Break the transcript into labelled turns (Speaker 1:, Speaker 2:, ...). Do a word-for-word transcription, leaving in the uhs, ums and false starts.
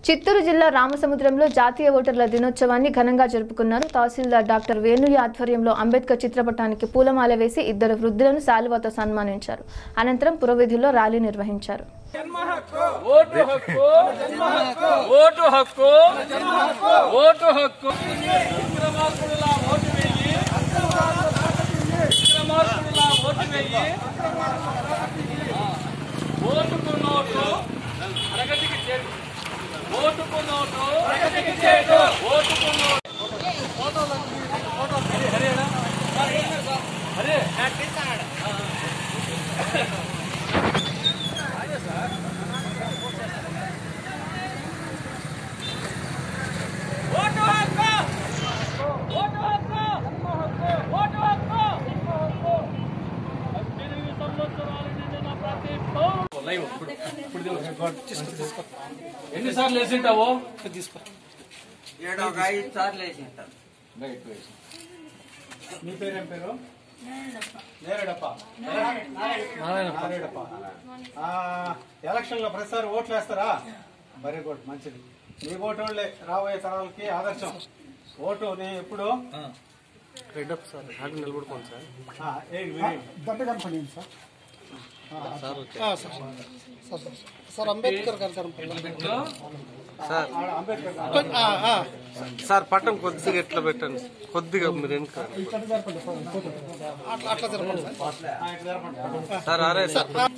Speaker 1: చిత్తూరు జిల్లా రామసముద్రంలో జాతీయ ఓటర్ల దినోత్సవాన్ని ఘనంగా జరుపుకున్నారు. తహసీల్దార్ డాక్టర్ వేణుయ ఆధ్వర్యంలో అంబేద్కర్ చిత్రపటానికి పూలమాల వేసి ఇద్దరు వృద్ధులను శాలువాతో సన్మానించారు. అనంతరం పురవీధుల్లో ర్యాలీ నిర్వహించారు.
Speaker 2: ఓటుకు నోటు ప్రగతికి చేటు ఓటుకు నోటు ఫోటోలు ఫోటో హరి హరియానా హరి కట్టిస్తాడు అదే సార్ ఓటు హక్కు ఓటు హక్కు ఓటు హక్కు పద్దెనిమిది సంవత్సరాల నిండిన ప్రతి పౌరుడు లైవ్ ఇప్పుడు తీసుకో ఎన్నిసార్లు వేసింటావు తీసుకో
Speaker 3: ఏడో ఐదు సార్లు వేసింటాను.
Speaker 4: మీ పేరేం పేరు? నేరేడప్ప. నారాయణప్ప. ఎలక్షన్ లో ప్రతిసారి ఓట్లు వేస్తారా? వెరీ గుడ్, మంచిది. మీ ఓటు వాళ్ళే రాబోయే తరాలకి ఆదర్శం. ఓటు నీ ఎప్పుడు
Speaker 5: రెడ్డప్ప సార్ ఆగి నిలబడుకోండి సార్.
Speaker 4: దట్ట కనపడింది సార్.
Speaker 5: సార్ అంబేద్కర్ గారు కనపడింది సార్.
Speaker 4: అంబేద్కర్
Speaker 5: సార్ పట్టం కొద్దిగా ఎట్లా పెట్టండి, కొద్దిగా మీరు వెనుక
Speaker 4: అట్లా జరపండి
Speaker 5: సార్. అరే సార్